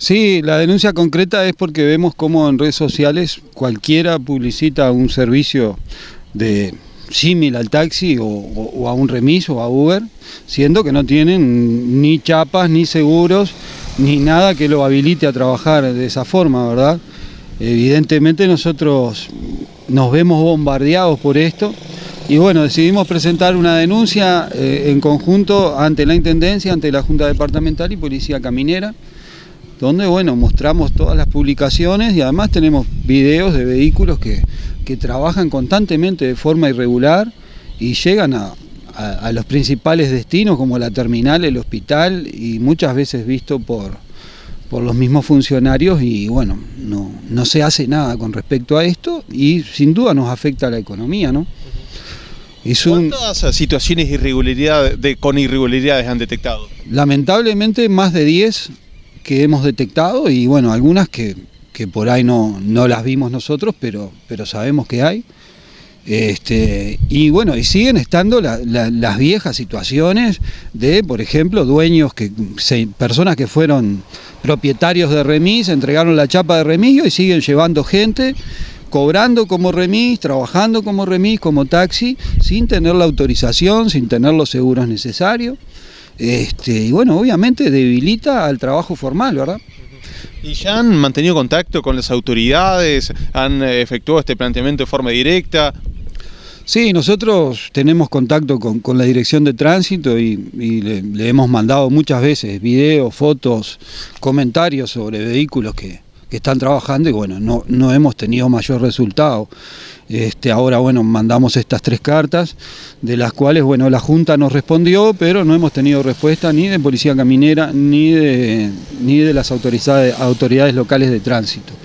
Sí, la denuncia concreta es porque vemos cómo en redes sociales cualquiera publicita un servicio de símil al taxi o a un remis o a Uber, siendo que no tienen ni chapas, ni seguros, ni nada que lo habilite a trabajar de esa forma, ¿verdad? Evidentemente nosotros nos vemos bombardeados por esto y bueno, decidimos presentar una denuncia en conjunto ante la Intendencia, ante la Junta Departamental y Policía Caminera, donde bueno, mostramos todas las publicaciones y además tenemos videos de vehículos que trabajan constantemente de forma irregular y llegan a los principales destinos como la terminal, el hospital y muchas veces visto por los mismos funcionarios y bueno, no se hace nada con respecto a esto y sin duda nos afecta a la economía, ¿no? ¿Cuántas situaciones con irregularidades han detectado? Lamentablemente más de 10 que hemos detectado y bueno, algunas que por ahí no las vimos nosotros, pero sabemos que hay. Y bueno, y siguen estando las viejas situaciones de, por ejemplo, dueños, personas que fueron propietarios de remis, entregaron la chapa de remis y siguen llevando gente, cobrando como remis, trabajando como remis, como taxi, sin tener la autorización, sin tener los seguros necesarios. Y bueno, obviamente debilita al trabajo formal, ¿verdad? ¿Y ya han mantenido contacto con las autoridades? ¿Han efectuado este planteamiento de forma directa? Sí, nosotros tenemos contacto con la Dirección de Tránsito y le hemos mandado muchas veces videos, fotos, comentarios sobre vehículos que están trabajando y bueno, no hemos tenido mayor resultado. Ahora bueno, mandamos estas 3 cartas, de las cuales bueno, la Junta nos respondió, pero no hemos tenido respuesta ni de Policía Caminera ni de las autoridades locales de tránsito.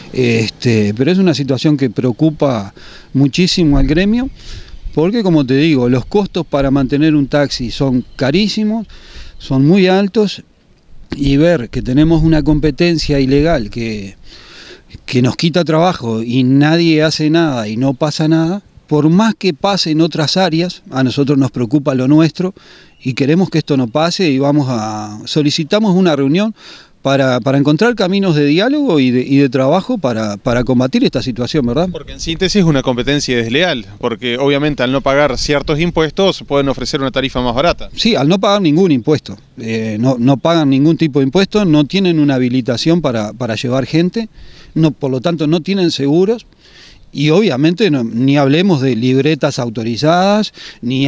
Pero es una situación que preocupa muchísimo al gremio, porque como te digo, los costos para mantener un taxi son carísimos, son muy altos, y ver que tenemos una competencia ilegal que nos quita trabajo y nadie hace nada y no pasa nada, por más que pase en otras áreas, a nosotros nos preocupa lo nuestro y queremos que esto no pase y solicitamos una reunión para encontrar caminos de diálogo y de trabajo para combatir esta situación, ¿verdad? Porque en síntesis es una competencia desleal, porque obviamente al no pagar ciertos impuestos pueden ofrecer una tarifa más barata. Sí, al no pagar ningún impuesto, no pagan ningún tipo de impuesto, no tienen una habilitación para llevar gente, por lo tanto no tienen seguros. Y obviamente ni hablemos de libretas autorizadas, ni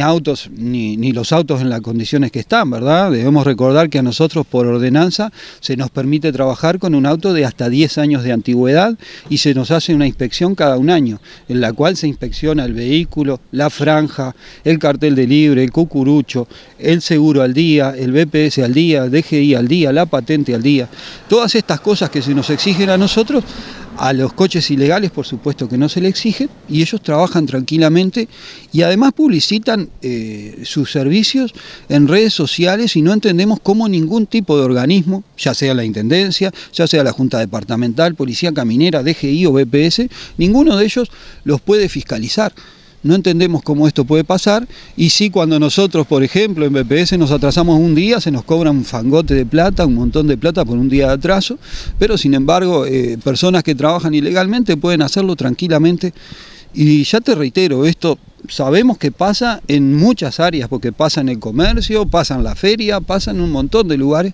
los autos en las condiciones que están, ¿verdad? Debemos recordar que a nosotros por ordenanza se nos permite trabajar con un auto de hasta 10 años de antigüedad y se nos hace una inspección cada 1 año, en la cual se inspecciona el vehículo, la franja, el cartel de libre, el cucurucho, el seguro al día, el BPS al día, el DGI al día, la patente al día. Todas estas cosas que se nos exigen a nosotros, a los coches ilegales por supuesto que no se le exigen y ellos trabajan tranquilamente y además publicitan sus servicios en redes sociales y no entendemos cómo ningún tipo de organismo, ya sea la Intendencia, ya sea la Junta Departamental, Policía Caminera, DGI o BPS, ninguno de ellos los puede fiscalizar. No entendemos cómo esto puede pasar y sí, cuando nosotros, por ejemplo, en BPS nos atrasamos un día, se nos cobra un fangote de plata, un montón de plata por un día de atraso, pero sin embargo, personas que trabajan ilegalmente pueden hacerlo tranquilamente. Y ya te reitero, esto sabemos que pasa en muchas áreas, porque pasa en el comercio, pasa en la feria, pasa en un montón de lugares.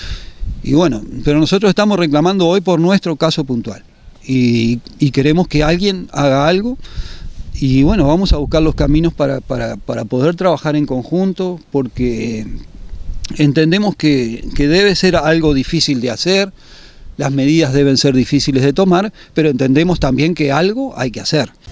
Y bueno, pero nosotros estamos reclamando hoy por nuestro caso puntual y queremos que alguien haga algo. Y bueno, vamos a buscar los caminos para poder trabajar en conjunto, porque entendemos que debe ser algo difícil de hacer, las medidas deben ser difíciles de tomar, pero entendemos también que algo hay que hacer.